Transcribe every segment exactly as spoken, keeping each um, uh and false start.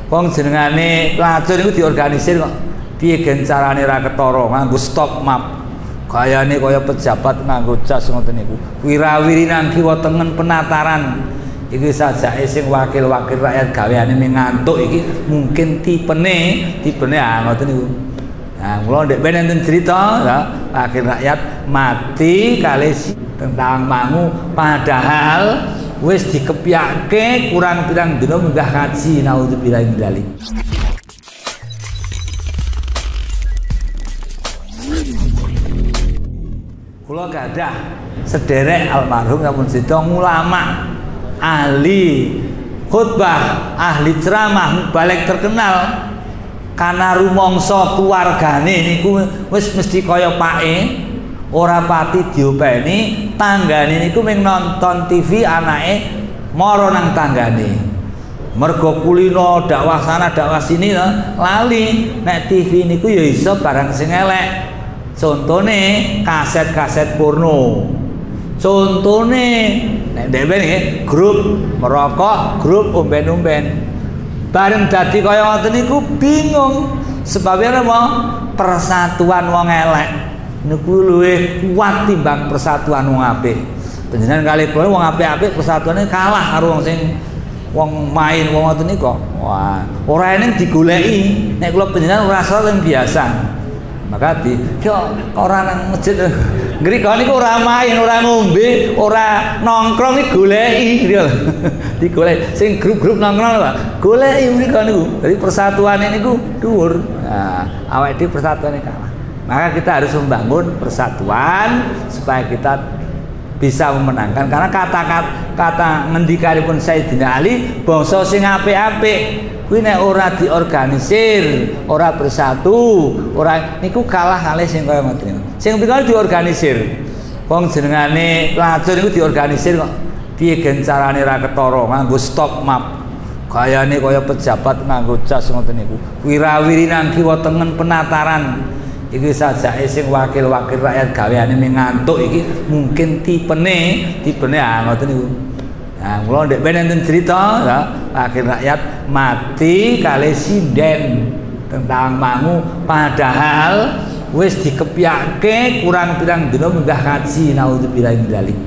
Wong jenengane pelacur iku diorganisir kok. Piye gen carane ra ketara nganggo stop map. Gayane kaya pejabat nganggo jas ngoten niku. Wirawiri nang kiwa tengen penataran. Iki sajake sing wakil-wakil rakyat gaweane ngantuk iki mungkin tipene, tipene ah ngoten niku. Nah, kula ndek ben enten crita ya, wakil rakyat mati kalih tentang mangu padahal wis dikepyake kurang pirang dina munggah kaji naudzubillah min dzalik. Kula gadah sederek almarhum sampun sida ulama, ahli khutbah, ahli ceramah, balik terkenal karena rumangsa keluargane niku wis mesti kaya pake, ora pati diopeni, tanggane niku mung nonton T V anake mara nang tanggane. Mergo kulino dakwah sana dakwah sini lali nek T V niku ya iso barang sing elek. Contone kaset-kaset porno. Contone nek dhewe nggih grup merokok, grup omben-omben. Bareng dadi kaya ngoten niku bingung. Sebabnya apa? Persatuan wong elek niku luwih kuat timbang persatuan wong apik. Panjenengan kalih kula wong apik-apik persatuane kalah karo wong sing wong main wong ngoten niku. Wah, ora eneng digoleki. Nek kula panjenengan ora salah biasa. Maka di yo ora nang masjid ngriko niku ora main, ora ngombe, ora nongkrong iki goleki gitu. Digoleki sing grup-grup nongkrong lho, goleki mriko niku. Jadi persatuane niku dhuwur. Nah, awake dhewe persatuane kalah. Maka kita harus membangun persatuan supaya kita bisa memenangkan karena kata-kata kata ngendikanipun Sayyidina Ali bangsa sing apik-apik kuwi nek ora diorganisir, ora bersatu, ora niku kalah kalih sing kaya ngoten. Sing pikir diorganisir. Wong jenengane pelacur niku diorganisir kok. Piye gen carane ra ketara nganggo stop map. Gayane kaya pejabat nganggo jas ngoten niku. Wirawiri nang kiwa tengen penataran. Iki sajake sing wakil-wakil rakyat gaweane ngantuk iki mungkin tipene, tipene ah ngoten niku. Nah, kula ndek ben enten crita ya, wakil rakyat mati kalih sinden tentang mangu padahal wis dikepyake kurang pirang dina munggah kaji naudzubillah min dzalik.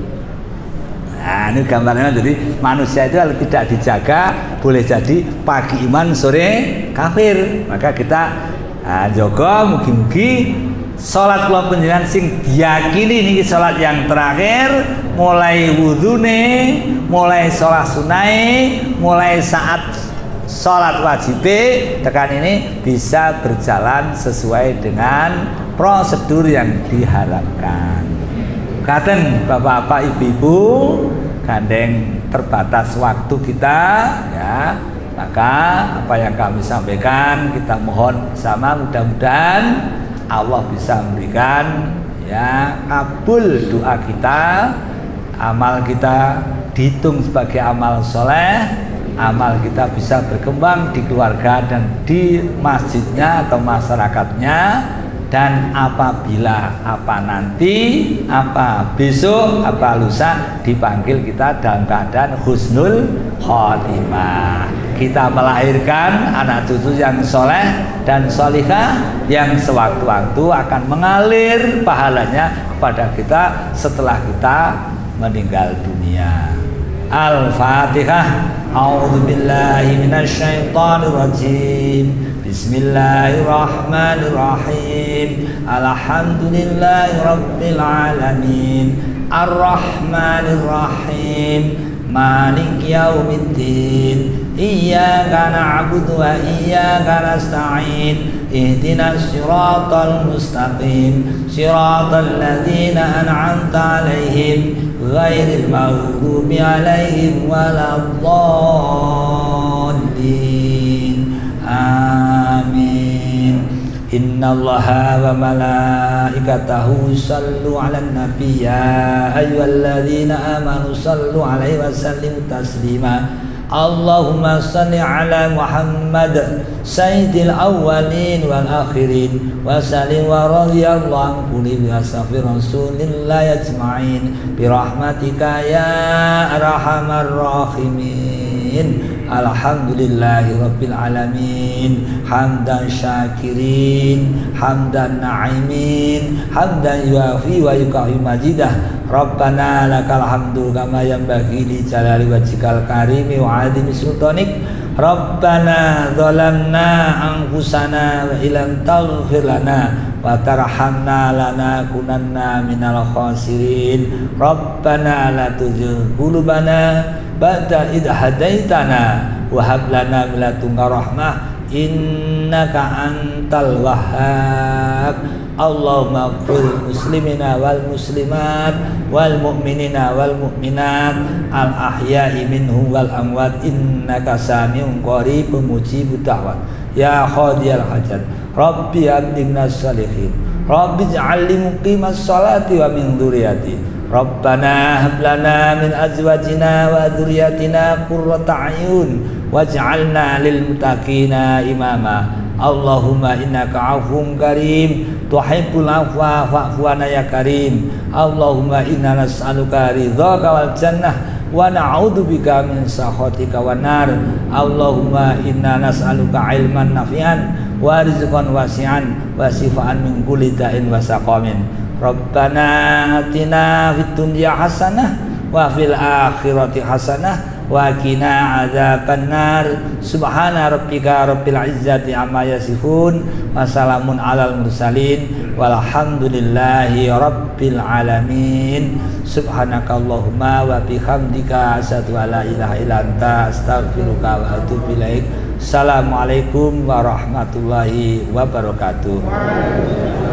Nah, ini gambarnya jadi manusia itu kalau tidak dijaga boleh jadi pagi iman sore kafir. Maka kita nah, jaga mugi-mugi salat kula panjenengan sing diyakini niki salat yang terakhir mulai wudune, mulai salat sunai, mulai saat salat wajib tekan ini bisa berjalan sesuai dengan prosedur yang diharapkan. Katen bapak-bapak, ibu-ibu, gandeng terbatas waktu kita ya. Maka apa yang kami sampaikan kita mohon sama mudah-mudahan Allah bisa memberikan ya kabul doa kita, amal kita dihitung sebagai amal soleh, amal kita bisa berkembang di keluarga dan di masjidnya atau masyarakatnya, dan apabila apa nanti, apa besok, apa lusa dipanggil kita dalam keadaan husnul khotimah. Kita melahirkan anak cucu yang soleh dan solihah yang sewaktu-waktu akan mengalir pahalanya kepada kita setelah kita meninggal dunia. Al-Fatihah. A'udzubillahi minasyaitonirrajim. Bismillahirrahmanirrahim. Alhamdulillahi rabbil alamin. Ar-Rahmanirrahim. Malik yaumiddin. Iyyaka na'budu wa iyyaka nasta'in. Ihdinas siratal mustaqim. Siratal ladzina an'amta 'alaihim ghairil maghdubi 'alaihim waladdallin. Amin. Innallaha wa malaikatahu yusallu 'alan nabiy ya ayyuhalladzina amanu sallu 'alaihi wa sallimu taslima. Allahumma salli 'ala Muhammad sayyidil awwalin wal akhirin wa sallim wa radhiyallahu an kulli ashabi rasulillah ajma'in bi rahmatika ya arhamar rahimin. Alhamdulillahi rabbil alamin hamdan syakirin hamdan na'imin hamdan yuafi wa yukafi majidah. Rabbana lakal hamdu kama yanbaghi li jalali wajhikal karimi wa 'azimi sultanik. Rabbana zalamna anfusana wa illam taghfir lana wa tarhamna lanakunanna minal khasirin. Rabbana la tuzigh qulubana ba'da idh hadaitana wa hab lana min ladunka rahmah innaka antal wahhab. Allahumma ighfir muslimina wal muslimat wal mu'minina wal mu'minat al ahya'i minhum wal amwat innaka sami'un qaribun mujibud da'wat ya qadiyal hajat. Rabbi habli minas salihin Rabbi ij'alni muqimas sholati wa min dzurriyyati. Rabbana hab lana min azwajina wa dzurriyyatina qurrata a'yun waj'alna lil muttaqina imama. Allahumma innaka 'afuwwun karim tuhibbul 'afwa fa'fu 'anna ya karim. Allahumma inna nas'aluka ridhaka wal jannah wa na'udzubika min sakhatika wan nar. Allahumma inna nas'aluka 'ilman nafi'an wa rizqan wasi'an wa shifaan min kulli da'in wa saqamin. Rabbana atina fid dunya hasanah wa fil akhirati hasanah wa qina adzabannar. Subhana rabbika rabbil izzati amma yasifun wa salamun alal mursalin walhamdulillahi rabbil alamin. Subhanakallahumma wa bihamdika asyhadu an la ilaha illa anta astaghfiruka wa atubu ilaik. Assalamualaikum warahmatullahi wabarakatuh.